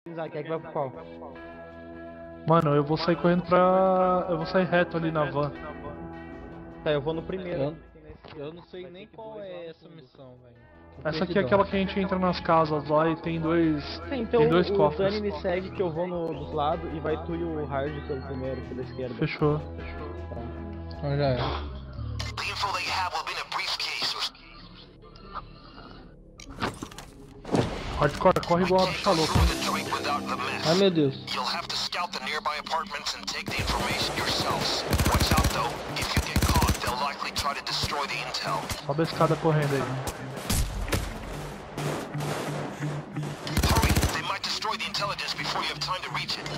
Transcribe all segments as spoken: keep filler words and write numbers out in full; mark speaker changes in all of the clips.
Speaker 1: Quem é que vai pro qual?
Speaker 2: Mano, eu vou sair correndo pra... Eu vou sair reto ali na van.
Speaker 1: Tá, eu vou no primeiro.
Speaker 3: Eu, eu não sei nem qual é essa missão, velho.
Speaker 2: Essa aqui é aquela que a gente entra nas casas lá e tem dois...
Speaker 1: Sim, então
Speaker 2: tem dois
Speaker 1: o
Speaker 2: cofres.
Speaker 1: Dani me segue que eu vou no, dos lados e vai tu e o Hard pelo primeiro, pela esquerda.
Speaker 2: Fechou.
Speaker 1: Tá.
Speaker 3: Então já é.
Speaker 4: The info they have will be in a briefcase.
Speaker 2: Hardcore, corre igual uma bicha louca.
Speaker 3: Ai meu Deus.
Speaker 4: You'll have to scout the nearby apartments and take the information yourselves. Watch out though, if you get caught, they'll likely try to destroy the intel.
Speaker 2: Sobe a escada correndo aí.
Speaker 4: Hurry, they might destroy the intelligence before you have time to reach it.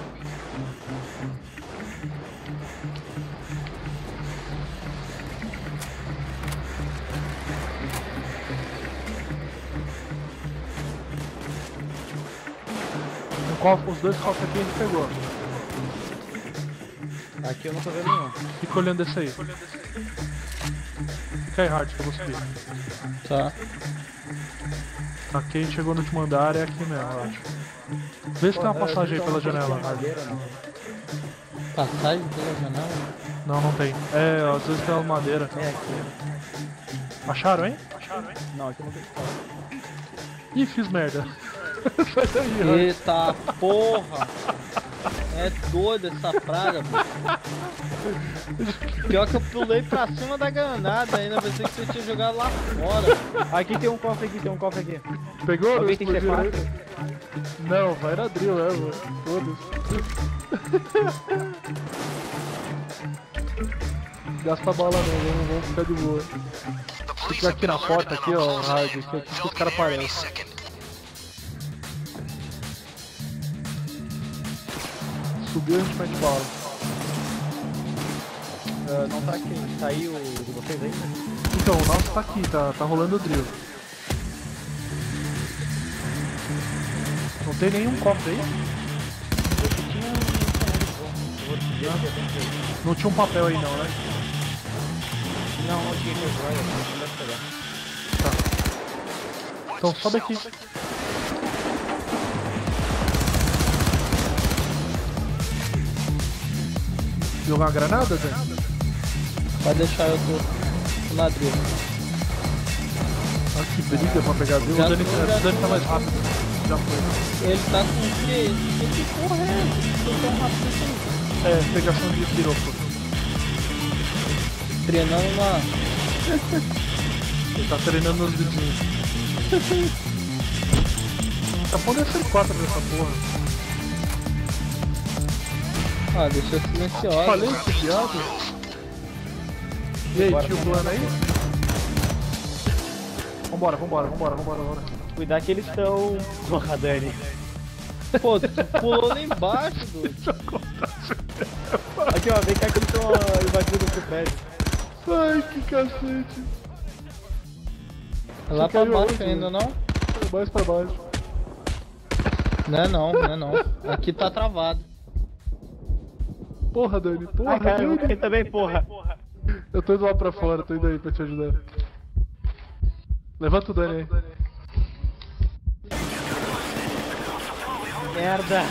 Speaker 2: Um cofre, os dois cofres aqui a gente pegou.
Speaker 1: Aqui eu não tô vendo nenhum.
Speaker 2: Fica olhando esse aí. Fica aí, Hard, que eu vou subir.
Speaker 3: Tá.
Speaker 2: Aqui a gente chegou no último andar, é aqui mesmo, eu acho. Vê se tem uma passagem aí pela janela, Hard.
Speaker 3: Passagem pela janela?
Speaker 2: Não, não tem. É, às vezes tem uma madeira.
Speaker 1: É aqui.
Speaker 2: Acharam, hein?
Speaker 1: Não, aqui não tem espaço.
Speaker 2: Ih, fiz merda. Sai daí, Hard.
Speaker 3: Eita porra! É doido essa praga, mano. Pior que eu pulei pra cima da granada ainda, pensei que você tinha jogado lá fora.
Speaker 1: Aqui tem um cofre aqui, tem um cofre aqui.
Speaker 2: Pegou?
Speaker 1: Alguém tem C quatro?
Speaker 2: Não, vai na drill, é, mano. Todos. Gasta a bala não, vamos, vamos ficar de boa. Se tiver aqui na porta, aqui ó, Hard, que aqui que os caras aparecem. Subiu, a gente mete bala.
Speaker 1: Uh, não tá aqui, tá aí o de vocês aí? Né?
Speaker 2: Então, o nosso tá aqui, tá, tá rolando o drill. Não tem nenhum cofre aí? Não tinha um papel aí não, né?
Speaker 1: Não, não tinha que joia, não deve pegar.
Speaker 2: Tá. Então sobe aqui. Jogar uma granada, Zé?
Speaker 3: Vai deixar eu tô na drill.
Speaker 2: Olha que briga pra pegar drill. O
Speaker 3: Já
Speaker 2: Dani,
Speaker 3: foi,
Speaker 2: o
Speaker 3: já
Speaker 2: Dani tá
Speaker 3: foi.
Speaker 2: mais rápido. Já foi.
Speaker 3: Ele tá com o quê? Que porra é essa? Eu tô rápido assim.
Speaker 2: É, pegação de piropo.
Speaker 3: Treinando na...
Speaker 2: Ele tá treinando nos vizinhos. Tá pondo esse quatro nessa porra.
Speaker 3: Ah, deixa silenciosa.
Speaker 2: Falei esse viado. E aí, tio plano aí? Vambora, vambora, vambora, vambora, vambora.
Speaker 1: Cuidar que eles estão... Porra, Dani.
Speaker 3: Pô, tu pulou lá embaixo, doido.
Speaker 1: Aqui ó, vem cá que eles estão invadindo o seu prédio.
Speaker 2: Ai, que cacete.
Speaker 3: É lá
Speaker 2: Você
Speaker 3: pra
Speaker 2: caiu
Speaker 3: baixo
Speaker 2: onde?
Speaker 3: ainda, não?
Speaker 2: Mais pra baixo.
Speaker 3: Não é não, não é não. Aqui tá travado.
Speaker 2: Porra, Dani, porra,
Speaker 1: Ai, cara, eu vou
Speaker 2: Dani.
Speaker 1: cair também, porra.
Speaker 2: Eu tô indo lá pra fora, tô indo aí pra te ajudar. Levanta o Dani aí.
Speaker 1: Merda.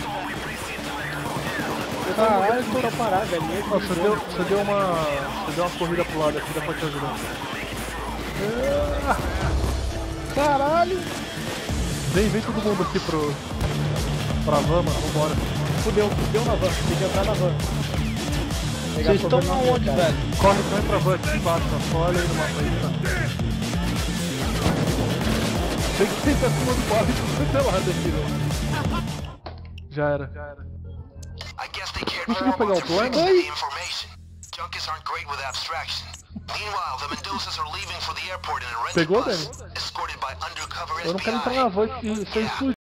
Speaker 1: Caralho, eu tô parado, velho.
Speaker 2: Ó, você deu, você deu uma. Você deu uma corrida pro lado aqui, dá pra te ajudar. Ah, caralho! Vem, vem todo mundo aqui pro. Pra van, mano, vambora.
Speaker 1: Fudeu, fudeu na van, tem que entrar na van. Pegar
Speaker 3: Vocês estão
Speaker 1: sobrenome,
Speaker 3: aonde,
Speaker 1: cara.
Speaker 3: velho?
Speaker 2: Corre, corre pra van aqui embaixo, ó. Só olha aí no mapa aí, tá? Tem que ir pra cima do barro e tudo lado aqui, velho. Já era. Já era.
Speaker 4: I guess they cared
Speaker 2: Conseguiu
Speaker 4: more
Speaker 2: pegar o
Speaker 4: about your
Speaker 2: plano?
Speaker 4: fix than the information. Junkies aren't great with abstraction. Meanwhile, the Mendozas are leaving for the airport in a rented
Speaker 2: Pegou,
Speaker 4: bus,
Speaker 2: Dani?
Speaker 4: escorted by undercover
Speaker 2: Eu não quero
Speaker 4: F B I.
Speaker 2: entrar na van e ser explodir.